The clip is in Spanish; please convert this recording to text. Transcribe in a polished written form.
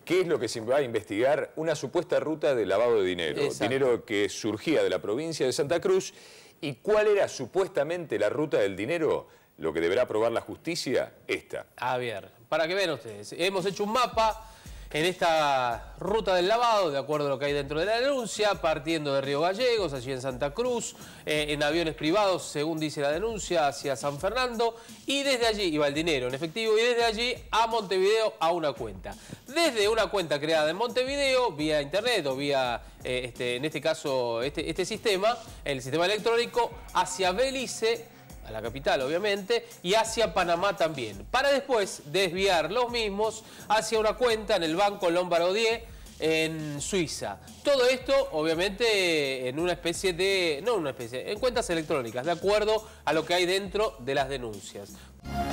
¿Qué es lo que se va a investigar? Una supuesta ruta de lavado de dinero. Exacto. Dinero que surgía de la provincia de Santa Cruz. ¿Y cuál era supuestamente la ruta del dinero? Lo que deberá probar la justicia, esta. A ver, para que vean ustedes, hemos hecho un mapa en esta ruta del lavado, de acuerdo a lo que hay dentro de la denuncia, partiendo de Río Gallegos, allí en Santa Cruz, en aviones privados, según dice la denuncia, hacia San Fernando, y desde allí iba el dinero en efectivo, y desde allí a Montevideo a una cuenta. Desde una cuenta creada en Montevideo, vía internet o vía, en este caso, este sistema, el sistema electrónico, hacia Belice, a la capital obviamente, y hacia Panamá también, para después desviar los mismos hacia una cuenta en el Banco Lombardodier en Suiza. Todo esto obviamente en una especie de, no una especie, en cuentas electrónicas, de acuerdo a lo que hay dentro de las denuncias.